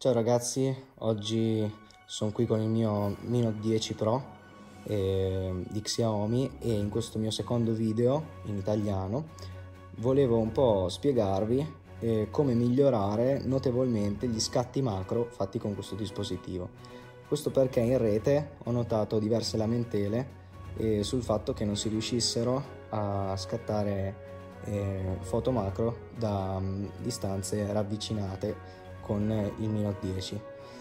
Ciao ragazzi, oggi sono qui con il mio Mi Note 10 Pro di Xiaomi e in questo mio secondo video in italiano volevo un po' spiegarvi come migliorare notevolmente gli scatti macro fatti con questo dispositivo. Questo perché in rete ho notato diverse lamentele sul fatto che non si riuscissero a scattare foto macro da distanze ravvicinate con il Mi Note 10,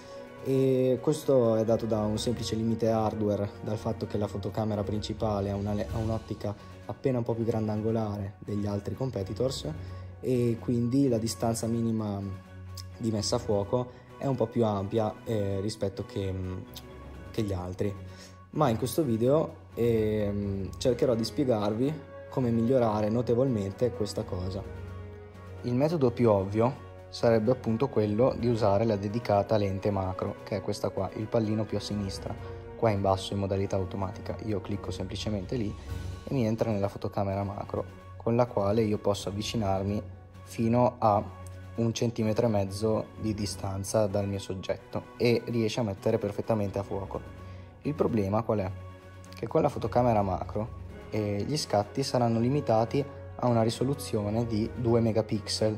e questo è dato da un semplice limite hardware, dal fatto che la fotocamera principale ha un'ottica appena un po' più grandangolare degli altri competitors e quindi la distanza minima di messa a fuoco è un po' più ampia rispetto che gli altri. Ma in questo video cercherò di spiegarvi come migliorare notevolmente questa cosa. Il metodo più ovvio sarebbe appunto quello di usare la dedicata lente macro, che è questa qua, il pallino più a sinistra, qua in basso in modalità automatica. Io clicco semplicemente lì e mi entra nella fotocamera macro, con la quale io posso avvicinarmi fino a 1,5 cm di distanza dal mio soggetto e riesce a mettere perfettamente a fuoco. Il problema qual è? Che con la fotocamera macro gli scatti saranno limitati a una risoluzione di 2 megapixel,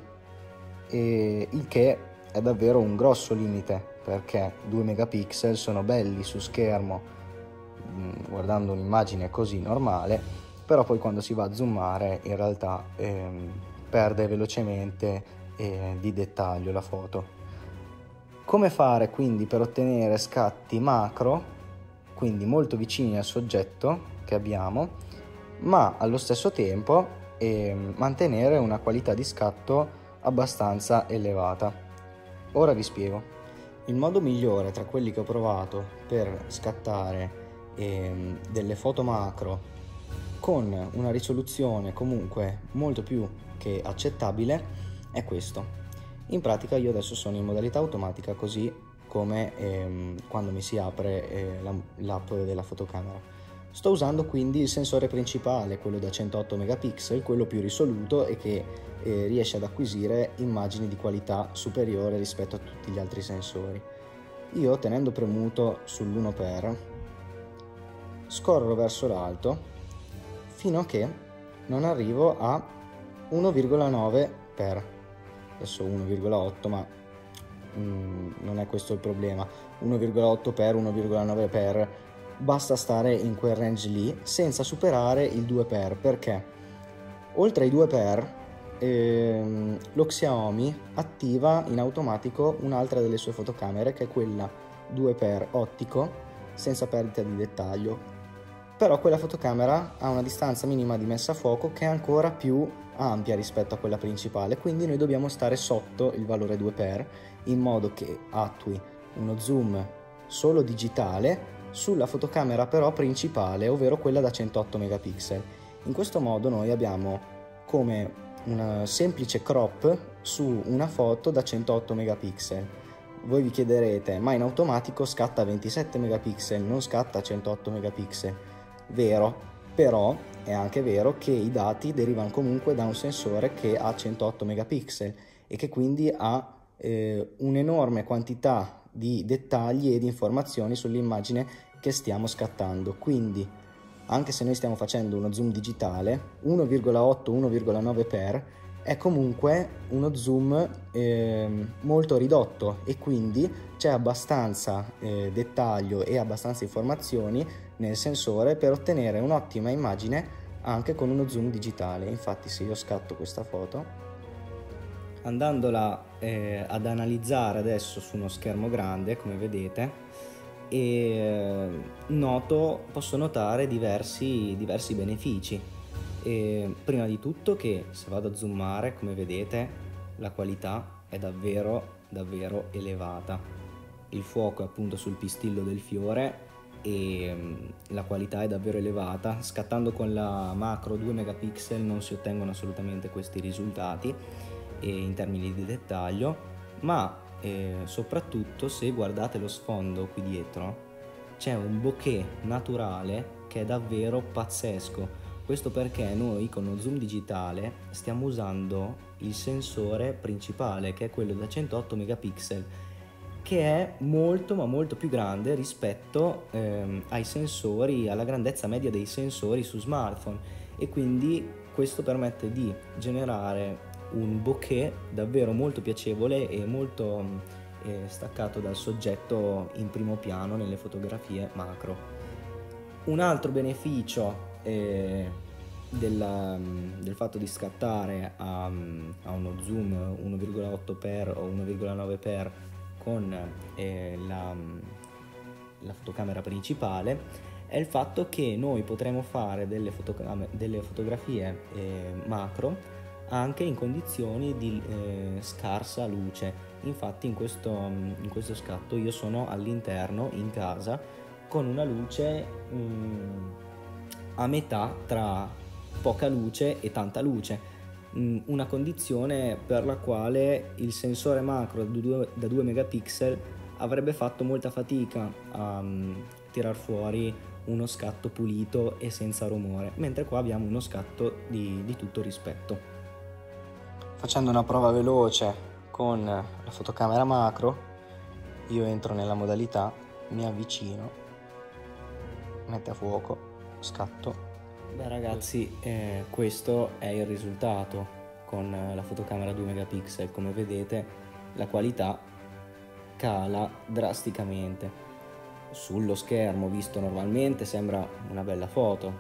il che è davvero un grosso limite, perché 2 megapixel sono belli su schermo guardando un'immagine così normale, però poi quando si va a zoomare in realtà perde velocemente di dettaglio la foto. Come fare quindi per ottenere scatti macro, quindi molto vicini al soggetto che abbiamo, ma allo stesso tempo mantenere una qualità di scatto abbastanza elevata? Ora vi spiego. Il modo migliore tra quelli che ho provato per scattare delle foto macro con una risoluzione comunque molto più che accettabile è questo. In pratica io adesso sono in modalità automatica, così come quando mi si apre l'app della fotocamera. Sto usando quindi il sensore principale, quello da 108 megapixel, quello più risoluto e che riesce ad acquisire immagini di qualità superiore rispetto a tutti gli altri sensori. Io, tenendo premuto sull'1x, scorro verso l'alto fino a che non arrivo a 1,9x. Adesso 1,8, ma non è questo il problema. 1,8x, 1,9x, basta stare in quel range lì senza superare il 2x, perché oltre ai 2x lo Xiaomi attiva in automatico un'altra delle sue fotocamere, che è quella 2x ottico senza perdita di dettaglio. Però quella fotocamera ha una distanza minima di messa a fuoco che è ancora più ampia rispetto a quella principale, quindi noi dobbiamo stare sotto il valore 2x in modo che attui uno zoom solo digitale sulla fotocamera però principale, ovvero quella da 108 megapixel. In questo modo noi abbiamo come una semplice crop su una foto da 108 megapixel. Voi vi chiederete, ma in automatico scatta 27 megapixel, non scatta 108 megapixel. Vero, però è anche vero che i dati derivano comunque da un sensore che ha 108 megapixel e che quindi ha un'enorme quantità di dettagli e di informazioni sull'immagine che stiamo scattando. Quindi anche se noi stiamo facendo uno zoom digitale, 1,8-1,9x è comunque uno zoom molto ridotto e quindi c'è abbastanza dettaglio e abbastanza informazioni nel sensore per ottenere un'ottima immagine anche con uno zoom digitale. Infatti se io scatto questa foto, andandola ad analizzare adesso su uno schermo grande, come vedete, posso notare diversi benefici. Prima di tutto che se vado a zoomare, come vedete, la qualità è davvero elevata. Il fuoco è appunto sul pistillo del fiore e la qualità è davvero elevata. Scattando con la macro 2 megapixel non si ottengono assolutamente questi risultati in termini di dettaglio, ma soprattutto se guardate lo sfondo qui dietro c'è un bokeh naturale che è davvero pazzesco. Questo perché noi con lo zoom digitale stiamo usando il sensore principale, che è quello da 108 megapixel, che è molto ma molto più grande rispetto ai sensori, alla grandezza media dei sensori su smartphone, e quindi questo permette di generare un bokeh davvero molto piacevole e molto staccato dal soggetto in primo piano nelle fotografie macro. Un altro beneficio del fatto di scattare a uno zoom 1,8x o 1,9x con la fotocamera principale è il fatto che noi potremo fare delle fotografie macro anche in condizioni di scarsa luce. Infatti in questo scatto io sono all'interno, in casa, con una luce a metà tra poca luce e tanta luce, una condizione per la quale il sensore macro da 2 megapixel avrebbe fatto molta fatica a tirar fuori uno scatto pulito e senza rumore, mentre qua abbiamo uno scatto di tutto rispetto. Facendo una prova veloce con la fotocamera macro, io entro nella modalità, mi avvicino, mette a fuoco, scatto. Beh ragazzi, questo è il risultato con la fotocamera 2 megapixel. Come vedete la qualità cala drasticamente. Sullo schermo visto normalmente sembra una bella foto,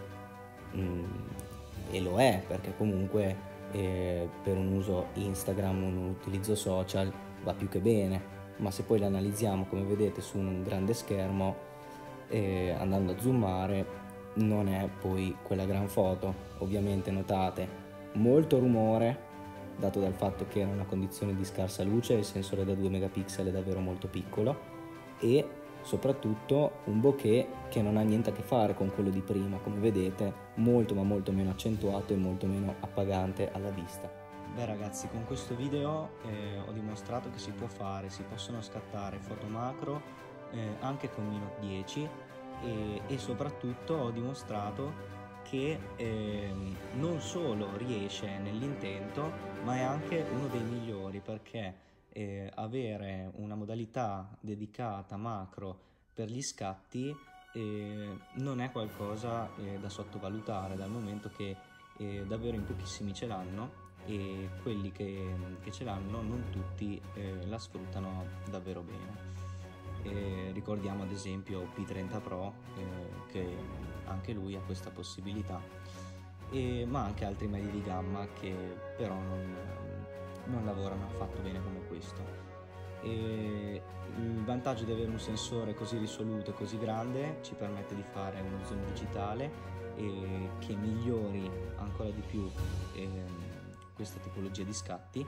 e lo è, perché comunque per un uso Instagram, un utilizzo social va più che bene, ma se poi l'analizziamo come vedete su un grande schermo, andando a zoomare, non è poi quella gran foto. Ovviamente notate molto rumore dato dal fatto che era una condizione di scarsa luce, il sensore da 2 megapixel è davvero molto piccolo, e soprattutto un bokeh che non ha niente a che fare con quello di prima, come vedete molto ma molto meno accentuato e molto meno appagante alla vista. Beh ragazzi, con questo video ho dimostrato che si possono scattare foto macro anche con Mino 10 e soprattutto ho dimostrato che non solo riesce nell'intento, ma è anche uno dei migliori, perché avere una modalità dedicata macro per gli scatti non è qualcosa da sottovalutare, dal momento che davvero in pochissimi ce l'hanno, e quelli che ce l'hanno non tutti la sfruttano davvero bene. Ricordiamo ad esempio P30 Pro, che anche lui ha questa possibilità, ma anche altri medi di gamma che però non lavorano affatto bene come questo. Il vantaggio di avere un sensore così risoluto e così grande ci permette di fare uno zoom digitale che migliori ancora di più questa tipologia di scatti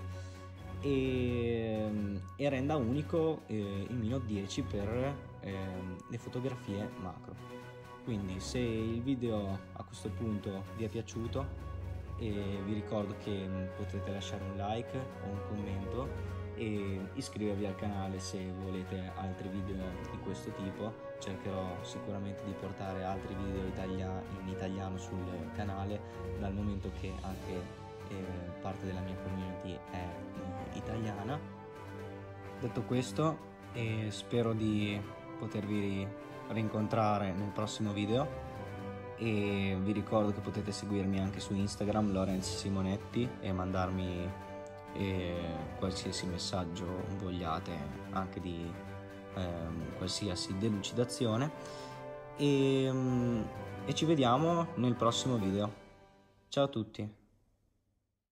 e renda unico il Mino 10 per le fotografie macro. Quindi se il video a questo punto vi è piaciuto, vi ricordo che potete lasciare un like o un commento e iscrivervi al canale se volete altri video di questo tipo. Cercherò sicuramente di portare altri video in italiano sul canale, dal momento che anche parte della mia community è italiana. Detto questo, spero di potervi rincontrare nel prossimo video, e vi ricordo che potete seguirmi anche su Instagram, Lorenz Simonetti, e mandarmi qualsiasi messaggio vogliate, anche di qualsiasi delucidazione, e ci vediamo nel prossimo video. Ciao a tutti!